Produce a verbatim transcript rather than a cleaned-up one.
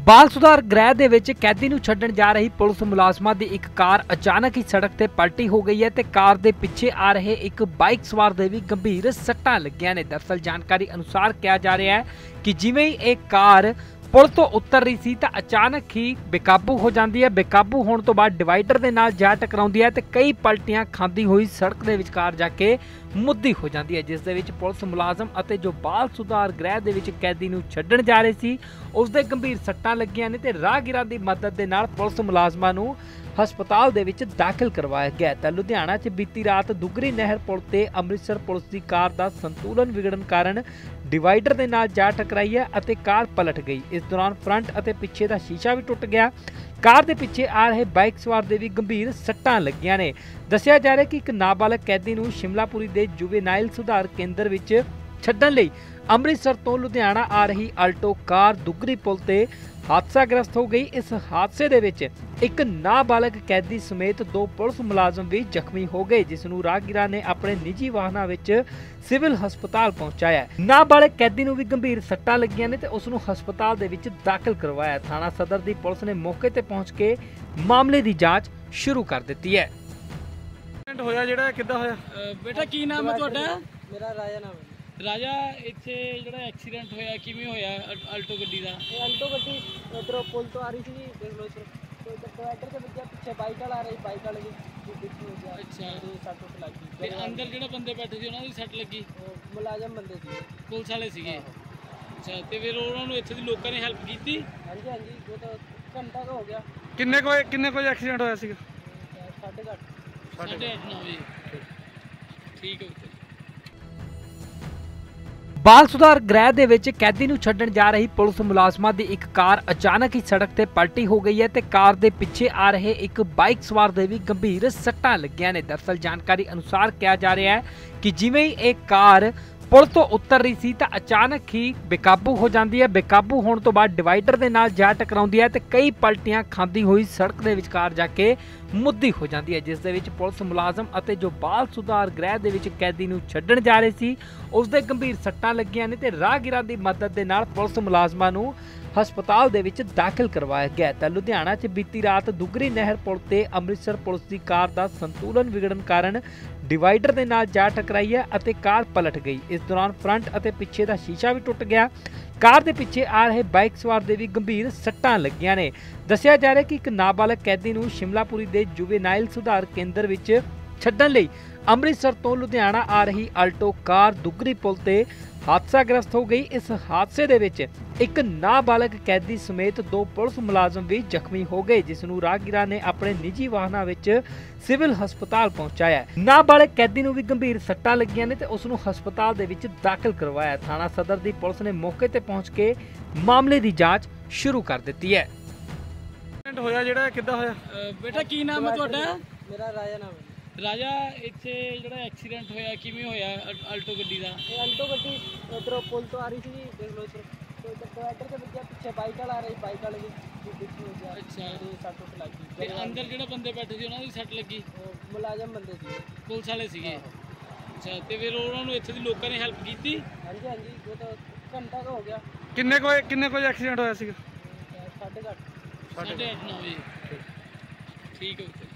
ਬਾਲ ਸੁਧਾਰ ਗ੍ਰਹਿ ਦੇ ਵਿੱਚ ਕੈਦੀ ਨੂੰ ਛੱਡਣ ਜਾ ਰਹੀ ਪੁਲਿਸ ਮੁਲਾਜ਼ਮਾਂ ਦੀ ਇੱਕ ਕਾਰ ਅਚਾਨਕ ਹੀ ਸੜਕ ਤੇ ਪਲਟੀ ਹੋ ਗਈ ਹੈ ਤੇ ਕਾਰ ਦੇ ਪਿੱਛੇ ਆ ਰਹੇ ਇੱਕ ਬਾਈਕ ਸਵਾਰ ਦੇ ਵੀ ਗੰਭੀਰ ਸੱਟਾਂ ਲੱਗੀਆਂ ਨੇ। ਦਰਅਸਲ ਜਾਣਕਾਰੀ ਅਨੁਸਾਰ ਕਿਹਾ ਜਾ ਰਿਹਾ ਹੈ ਕਿ ਜਿਵੇਂ ਹੀ ਇਹ ਕਾਰ ਪੁਲ ਤੋਂ ਉਤਰ ਰਹੀ ਸੀ ਤਾਂ ਅਚਾਨਕ ਹੀ ਬੇਕਾਬੂ ਹੋ ਜਾਂਦੀ ਹੈ। ਬੇਕਾਬੂ ਹੋਣ ਤੋਂ ਬਾਅਦ ਡਿਵਾਈਡਰ ਦੇ ਨਾਲ ਜਾ ਟਕਰਾਉਂਦੀ ਹੈ ਤੇ ਕਈ ਪਲਟੀਆਂ ਖਾਂਦੀ ਹੋਈ ਸੜਕ ਦੇ ਵਿਚਕਾਰ ਜਾ ਕੇ ਮੁੱਦੀ ਹੋ ਜਾਂਦੀ ਹੈ, ਜਿਸ ਦੇ ਵਿੱਚ ਪੁਲਿਸ ਮੁਲਾਜ਼ਮ ਅਤੇ ਜੋ ਬਾਲ ਸੁਧਾਰ ਗ੍ਰਹਿ ਦੇ ਵਿੱਚ ਕੈਦੀ ਨੂੰ ਛੱਡਣ ਜਾ ਰਹੇ ਸੀ ਉਸ ਦੇ ਗੰਭੀਰ ਸੱਟਾਂ ਲੱਗੀਆਂ ਨੇ ਤੇ ਰਾਹਗੀਰਾਂ ਦੀ ਮਦਦ ਦੇ ਨਾਲ ਪੁਲਿਸ ਮੁਲਾਜ਼ਮਾਂ ਨੂੰ ਹਸਪਤਾਲ ਦੇ ਵਿੱਚ ਦਾਖਲ ਕਰਵਾਇਆ ਗਿਆ। ਤਾਂ ਲੁਧਿਆਣਾ 'ਚ ਬੀਤੀ ਰਾਤ ਦੁਗਰੀ ਨਹਿਰ ਪੁਲ ਤੇ ਅੰਮ੍ਰਿਤਸਰ ਪੁਲਿਸ ਦੀ ਕਾਰ ਦਾ ਸੰਤੁਲਨ ਵਿਗੜਨ ਕਾਰਨ ਡਿਵਾਈਡਰ ਦੇ ਨਾਲ ਜਾ ਟਕਰਾਈ ਹੈ ਅਤੇ ਕਾਰ ਪਲਟ ਗਈ। ਇਸ ਦੌਰਾਨ ਫਰੰਟ ਅਤੇ ਪਿੱਛੇ ਦਾ ਸ਼ੀਸ਼ਾ ਵੀ ਟੁੱਟ ਗਿਆ। ਕਾਰ ਦੇ ਪਿੱਛੇ ਆ ਰਹੇ ਬਾਈਕ ਸਵਾਰ ਦੇ ਵੀ ਗੰਭੀਰ ਸੱਟਾਂ ਲੱਗੀਆਂ ਨੇ। ਦੱਸਿਆ ਜਾ ਰਿਹਾ ਕਿ ਇੱਕ ਨਾਬਾਲਗ ਕੈਦੀ ਨੂੰ ਸ਼ਿਮਲਾਪੁਰੀ ਦੇ ਜੁਵੇਨਾਈਲ ਸੁਧਾਰ ਕੇਂਦਰ ਵਿੱਚ ਛੱਡਣ ਲਈ ਅੰਮ੍ਰਿਤਸਰ ਤੋਂ ਲੁਧਿਆਣਾ ਆ ਰਹੀ ਆਲਟੋ ਕਾਰ ਦੁਗਰੀ ਪੁਲ ਤੇ ਹਾਦਸਾਗ੍ਰਸਤ ਹੋ ਗਈ। ਇਸ ਹਾਦਸੇ ਦੇ ਵਿੱਚ ਇੱਕ ਨਾਬਾਲਗ ਕੈਦੀ ਸਮੇਤ ਦੋ ਪੁਲਿਸ ਮੁਲਾਜ਼ਮ ਵੀ ਜ਼ਖਮੀ ਹੋ ਗਏ, ਜਿਸ ਨੂੰ ਰਾਹਗੀਰਾਂ ਨੇ ਆਪਣੇ ਨਿੱਜੀ ਵਾਹਨਾਂ ਵਿੱਚ ਸਿਵਲ ਹਸਪਤਾਲ ਪਹੁੰਚਾਇਆ। ਨਾਬਾਲਗ ਕੈਦੀ ਨੂੰ ਵੀ ਗੰਭੀਰ ਸੱਟਾਂ ਲੱਗੀਆਂ ਨੇ ਤੇ ਉਸ ਨੂੰ ਹਸਪਤਾਲ ਦੇ ਵਿੱਚ ਦਾਖਲ ਕਰਵਾਇਆ। ਥਾਣਾ ਸਦਰ ਦੀ ਪੁਲਿਸ ਨੇ ਮੌਕੇ ਤੇ ਪਹੁੰਚ ਕੇ ਮਾਮਲੇ ਦੀ ਜਾਂਚ ਸ਼ੁਰੂ ਕਰ ਦਿੱਤੀ ਹੈ। ਹੋਇਆ ਜਿਹੜਾ ਕਿੱਦਾਂ ਹੋਇਆ ਬੇਟਾ ਕੀ ਨਾਮ ਹੈ ਤੁਹਾਡਾ? ਮੇਰਾ ਰਾਜਾ ਨਾਮ ਹੈ। ਰਾਜਾ, ਇੱਥੇ ਜਿਹੜਾ ਐਕਸੀਡੈਂਟ ਹੋਇਆ ਕਿਵੇਂ ਹੋਇਆ ਆਲਟੋ ਗੱਡੀ ਦਾ? ਇਹ ਆਲਟੋ ਗੱਡੀ ਉਧਰੋਂ ਪੁਲ ਤੋਂ ਆ ਰਹੀ ਸੀ, ਦੇਖ ਲਓ ਇੱਧਰ ਤੇ ਡਿਵਾਈਡਰ ਦੇ ਵਿੱਚ ਪਿੱਛੇ ਬਾਈਕ ਵਾਲਾ ਆ ਰਹੀ, ਬਾਈਕ ਵਾਲੇ ਦੀ ਪਿੱਛੇ ਹੋ ਗਿਆ। ਅੱਛਾ, ਤੇ ਸੱਟ ਉੱਟ ਲੱਗ ਗਈ। ਤੇ ਅੰਦਰ ਜਿਹੜੇ ਬੰਦੇ ਬੈਠੇ ਸੀ ਉਹਨਾਂ ਦੀ ਸੱਟ ਲੱਗੀ? ਉਹ ਮੁਲਾਜ਼ਮ ਬੰਦੇ ਸੀ, ਪੁਲਿਸ ਵਾਲੇ ਸੀਗੇ। ਅੱਛਾ, ਤੇ ਫਿਰ ਉਹਨਾਂ ਨੂੰ ਇੱਥੇ ਦੀ ਲੋਕਾਂ ਨੇ ਹੈਲਪ ਕੀਤੀ? ਹਾਂਜੀ ਹਾਂਜੀ, ਉਹ ਤਾਂ ਘੰਟਾ ਕੁ ਹੋ ਗਿਆ। ਕਿੰਨੇ ਕੋਈ ਕਿੰਨੇ ਕੋਈ ਐਕਸੀਡੈਂਟ ਹੋਇਆ ਸੀਗਾ? ਸਾਢੇ ਕੁ ਅੱਠ ਸਾਢੇ ਅੱਠ ਨੌ ਵਜੇ। ਠੀਕ ਹੈ। ਬਾਲ ਸੁਧਾਰ ਗ੍ਰਹਿ ਦੇ ਵਿੱਚ ਕੈਦੀ ਨੂੰ ਛੱਡਣ ਜਾ ਰਹੀ ਪੁਲਿਸ ਮੁਲਾਜ਼ਮਾਂ ਦੀ ਇੱਕ ਕਾਰ ਅਚਾਨਕ ਹੀ ਸੜਕ ਤੇ ਪਲਟੀ ਹੋ ਗਈ ਹੈ ਤੇ ਕਾਰ ਦੇ ਪਿੱਛੇ ਆ ਰਹੇ ਇੱਕ ਬਾਈਕ ਸਵਾਰ ਦੇ ਵੀ ਗੰਭੀਰ ਸੱਟਾਂ ਲੱਗੀਆਂ ਨੇ। ਦਰਅਸਲ ਜਾਣਕਾਰੀ ਅਨੁਸਾਰ ਕਿਹਾ ਜਾ ਰਿਹਾ ਹੈ ਕਿ ਜਿਵੇਂ ਹੀ ਇਹ ਕਾਰ ਪੁਲ ਤੋਂ ਉਤਰ ਰਹੀ ਸੀ ਤਾਂ ਅਚਾਨਕ ਹੀ ਬੇਕਾਬੂ ਹੋ ਜਾਂਦੀ ਹੈ। ਬੇਕਾਬੂ ਹੋਣ ਤੋਂ ਬਾਅਦ ਡਿਵਾਈਡਰ ਦੇ ਨਾਲ ਜਾ ਟਕਰਾਉਂਦੀ ਹੈ ਤੇ ਕਈ ਪਲਟੀਆਂ ਖਾਂਦੀ ਹੋਈ ਸੜਕ ਦੇ ਵਿਚਕਾਰ ਜਾ ਕੇ ਮੁੱਦੀ ਹੋ ਜਾਂਦੀ ਹੈ, ਜਿਸ ਦੇ ਵਿੱਚ ਪੁਲਿਸ ਮੁਲਾਜ਼ਮ ਅਤੇ ਜੋ ਬਾਲ ਸੁਧਾਰ ਗ੍ਰਹਿ ਦੇ ਵਿੱਚ ਕੈਦੀ ਨੂੰ ਛੱਡਣ ਜਾ ਰਹੇ ਸੀ ਉਸ ਦੇ ਗੰਭੀਰ ਸੱਟਾਂ ਲੱਗੀਆਂ ਨੇ ਤੇ ਰਾਹਗੀਰਾਂ ਦੀ ਮਦਦ ਦੇ ਨਾਲ ਪੁਲਿਸ ਮੁਲਾਜ਼ਮਾਂ ਨੂੰ ਹਸਪਤਾਲ ਦੇ ਵਿੱਚ ਦਾਖਲ ਕਰਵਾਇਆ ਗਿਆ। ਤਾਂ ਲੁਧਿਆਣਾ 'ਚ ਬੀਤੀ ਰਾਤ ਦੁਗਰੀ ਨਹਿਰ ਪੁਲ ਤੇ ਅੰਮ੍ਰਿਤਸਰ ਪੁਲਿਸ ਦੀ ਕਾਰ ਦਾ ਸੰਤੁਲਨ ਵਿਗੜਨ ਕਾਰਨ ਡਿਵਾਈਡਰ ਦੇ ਨਾਲ ਜਾ ਟਕਰਾਈ ਹੈ ਅਤੇ ਕਾਰ ਪਲਟ ਗਈ। ਇਸ ਦੌਰਾਨ ਫਰੰਟ ਅਤੇ ਪਿੱਛੇ ਦਾ ਸ਼ੀਸ਼ਾ ਵੀ ਟੁੱਟ ਗਿਆ। ਕਾਰ ਦੇ ਪਿੱਛੇ ਆ ਰਹੇ ਬਾਈਕ ਸਵਾਰ ਦੇ ਵੀ ਗੰਭੀਰ ਸੱਟਾਂ ਲੱਗੀਆਂ ਨੇ। ਦੱਸਿਆ ਜਾ ਰਿਹਾ ਕਿ ਇੱਕ ਨਾਬਾਲਗ ਕੈਦੀ ਨੂੰ ਸ਼ਿਮਲਾਪੁਰੀ ਦੇ ਜੁਵੇਨਾਈਲ ਸੁਧਾਰ ਕੇਂਦਰ ਵਿੱਚ ਛੱਡਣ ਲਈ ਅੰਮ੍ਰਿਤਸਰ ਤੋਂ ਲੁਧਿਆਣਾ ਆ ਰਹੀ ਆਲਟੋ ਕਾਰ ਦੁਗਰੀ ਪੁਲ ਤੇ ਹਾਦਸਾਗ੍ਰਸਤ ਹੋ ਗਈ। ਇਸ ਹਾਦਸੇ ਦੇ ਵਿੱਚ ਇੱਕ ਨਾਬਾਲਗ ਕੈਦੀ ਸਮੇਤ ਦੋ ਪੁਲਿਸ ਮੁਲਾਜ਼ਮ ਵੀ ਜ਼ਖਮੀ ਹੋ ਗਏ, ਜਿਸ ਨੂੰ ਰਾਹਗੀਰਾਂ ਨੇ ਆਪਣੇ ਨਿੱਜੀ ਵਾਹਨਾਂ ਵਿੱਚ ਸਿਵਲ ਹਸਪਤਾਲ ਪਹੁੰਚਾਇਆ। ਨਾਬਾਲਗ ਕੈਦੀ ਨੂੰ ਵੀ ਗੰਭੀਰ ਸੱਟਾਂ ਲੱਗੀਆਂ ਨੇ ਤੇ ਉਸ ਨੂੰ ਹਸਪਤਾਲ ਦੇ ਵਿੱਚ ਦਾਖਲ ਕਰਵਾਇਆ। ਥਾਣਾ ਸਦਰ ਦੀ ਪੁਲਿਸ ਨੇ ਮੌਕੇ ਤੇ ਪਹੁੰਚ ਕੇ ਮਾਮਲੇ ਦੀ ਜਾਂਚ ਸ਼ੁਰੂ ਕਰ ਦਿੱਤੀ ਹੈ। ਹੋਇਆ ਜਿਹੜਾ ਕਿੱਦਾਂ ਹੋਇਆ ਬੇਟਾ ਕੀ ਨਾਮ ਹੈ ਤੁਹਾਡਾ? ਮੇਰਾ ਰਾਜਾ ਨਾਮ ਹੈ। ਰਾਜਾ, ਇੱਥੇ ਜਿਹੜਾ ਐਕਸੀਡੈਂਟ ਹੋਇਆ ਕਿਵੇਂ ਹੋਇਆ ਆਲਟੋ ਗੱਡੀ ਦਾ? ਇਹ ਆਲਟੋ ਗੱਡੀ ਉਧਰੋਂ ਪੁਲ ਤੋਂ ਆ ਰਹੀ ਸੀ, ਦੇਖ ਲਓ ਇੱਧਰ ਤੇ ਡਿਵਾਈਡਰ ਦੇ ਵਿੱਚ ਪਿੱਛੇ ਬਾਈਕ ਵਾਲਾ ਆ ਰਹੀ, ਬਾਈਕ ਵਾਲੇ ਦੀ ਪਿੱਛੇ ਹੋ ਗਿਆ। ਅੱਛਾ, ਤੇ ਸੱਟ ਉੱਟ ਲੱਗ ਗਈ। ਤੇ ਅੰਦਰ ਜਿਹੜੇ ਬੰਦੇ ਬੈਠੇ ਸੀ ਉਹਨਾਂ ਦੀ ਸੱਟ ਲੱਗੀ? ਉਹ ਮੁਲਾਜ਼ਮ ਬੰਦੇ ਸੀ, ਪੁਲਿਸ ਵਾਲੇ ਸੀਗੇ। ਅੱਛਾ, ਤੇ ਫਿਰ ਉਹਨਾਂ ਨੂੰ ਇੱਥੇ ਦੀ ਲੋਕਾਂ ਨੇ ਹੈਲਪ ਕੀਤੀ? ਹਾਂਜੀ ਹਾਂਜੀ, ਉਹ ਤਾਂ ਘੰਟਾ ਕੁ ਹੋ ਗਿਆ। ਕਿੰਨੇ ਕੋਈ ਕਿੰਨੇ ਕੋਈ ਐਕਸੀਡੈਂਟ ਹੋਇਆ ਸੀਗਾ? ਸਾਢੇ ਕੁ ਅੱਠ ਸਾਢੇ ਅੱਠ ਨੌ ਵਜੇ। ਠੀਕ ਹੈ।